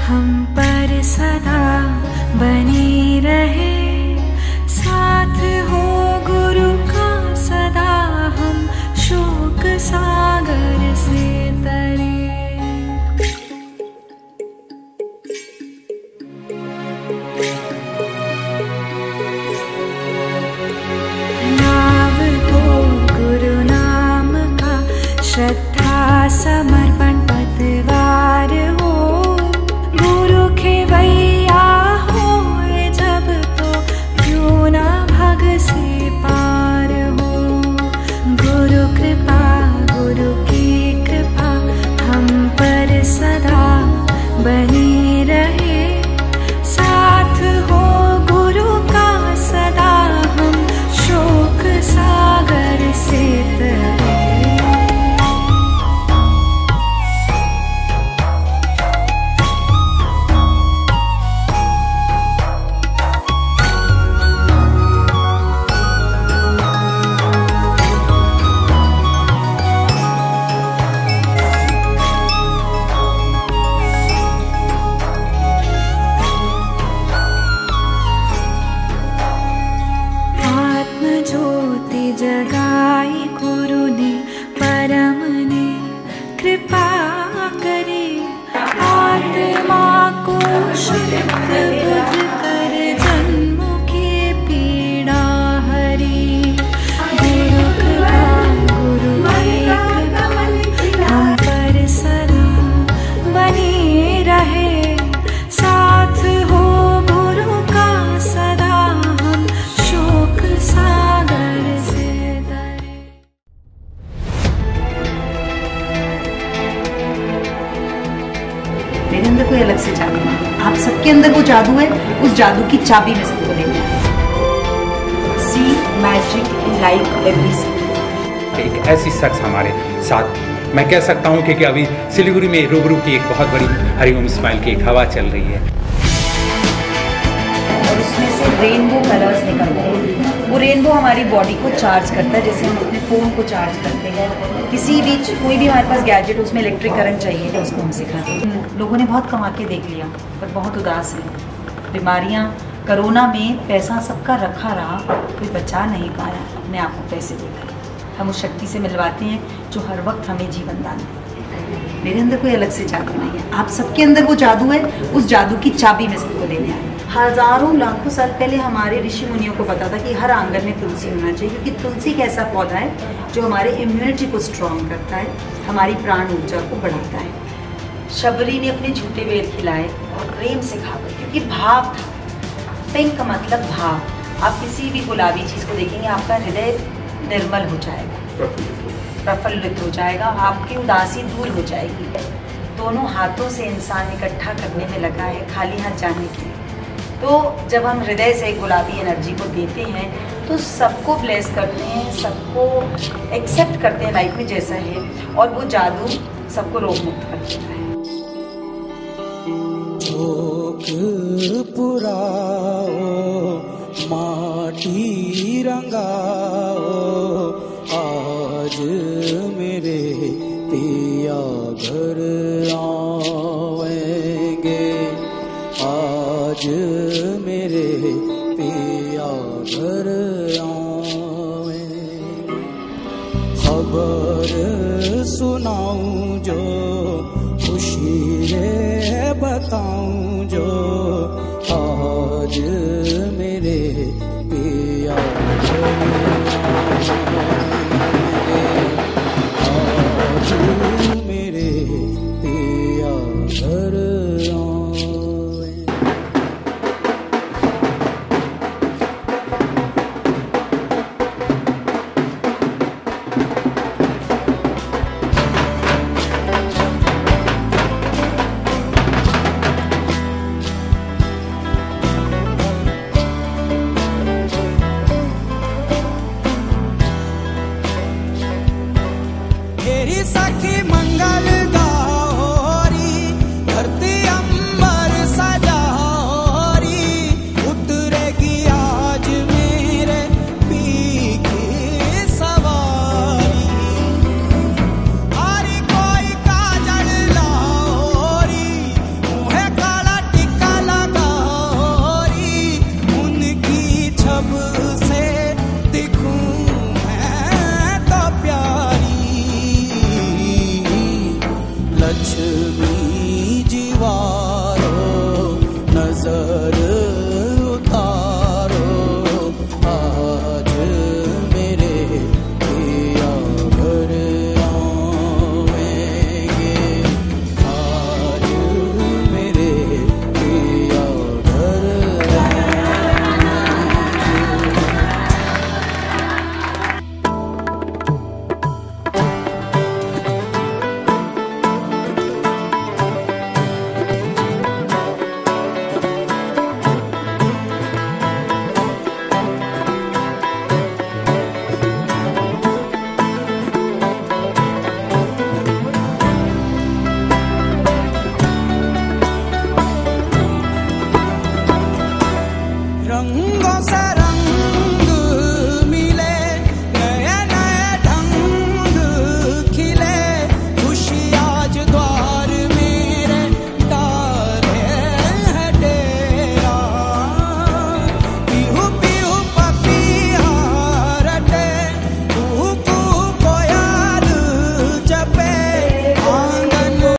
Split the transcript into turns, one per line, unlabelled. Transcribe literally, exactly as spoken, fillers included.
हम पर सदा बनी रहे, साथ हो गुरु का सदा हम शोक सागर से तरे। नाव हो गुरु नाम का, श्रद्धा समर्पण पतवार हो, गुरु खेवैया हो जब तो क्यों ना भग से पार हो। गुरु कृपा गुरु की कृपा हम पर सदा बनी रहे, साथ हो गुरु का सदा हम शोक सागर से तरे। ज्योति जगाई गुरु ने परम ने, कृपा करे आत्मा को शुद्ध बुद्ध कर, जन्म की पीड़ा हरी। गुरु कृपा गुरु की कृपा हम पर सदा बनी रहे, साथ हो गुरु का सदा हम शोक सागर से तरे।
मेरे अंदर कोई अलग से जादू है, आप सबके अंदर वो जादू है, उस जादू की चाबी में सबको देनी है। See magic in life every see.
एक ऐसी शख्स हमारे साथ, मैं कह सकता हूँ कि, कि अभी सिलीगुड़ी में रूबरू की एक बहुत बड़ी हरिओम स्माइल की एक हवा चल रही है
और उसमें से रेनबो कलर्स निकलते हैं। वो रेनबो हमारी बॉडी को चार्ज करता है, जैसे हम अपने फ़ोन को चार्ज करते हैं। किसी भी कोई भी हमारे पास गैजेट, उसमें इलेक्ट्रिक करंट चाहिए तो उसको हम सिखाते हैं। लोगों ने बहुत कमा के देख लिया पर बहुत उदास है। बीमारियाँ, कोरोना में पैसा सबका रखा रहा, कोई बचा नहीं पाया, अपने आप को पैसे देकर हम उस शक्ति से मिलवाते हैं जो हर वक्त हमें जीवन दान देती है। मेरे अंदर कोई अलग से जादू नहीं है, आप सबके अंदर वो जादू है, उस जादू की चाबी में सबको देने आए। हजारों लाखों साल पहले हमारे ऋषि मुनियों को पता था कि हर आंगन में तुलसी होना चाहिए, क्योंकि तुलसी एक ऐसा पौधा है जो हमारे इम्यूनिटी को स्ट्रॉन्ग करता है, हमारी प्राण ऊर्जा को बढ़ाता है। शबरी ने अपने झूठे वेद खिलाए और प्रेम से खावे, क्योंकि भाव था। पिंक का मतलब भाव। आप किसी भी गुलाबी चीज़ को देखेंगे, आपका हृदय निर्मल हो जाएगा, प्रफुल्लित हो जाएगा, आपकी उदासी दूर हो जाएगी। दोनों हाथों से इंसान इकट्ठा करने में लगा है, खाली हाथ जाने के लिए। तो जब हम हृदय से गुलाबी एनर्जी को देते हैं तो सबको ब्लेस करते हैं, सबको एक्सेप्ट करते हैं लाइफ में जैसा है, और वो जादू सबको रोग मुक्त कर देता है।
पुराओ माटी रंगाओ, आज मेरे पिया घर आवेंगे, आज मेरे पिया घर आवेंगे। खबर सुनाऊं जो खुशी रे बताऊं,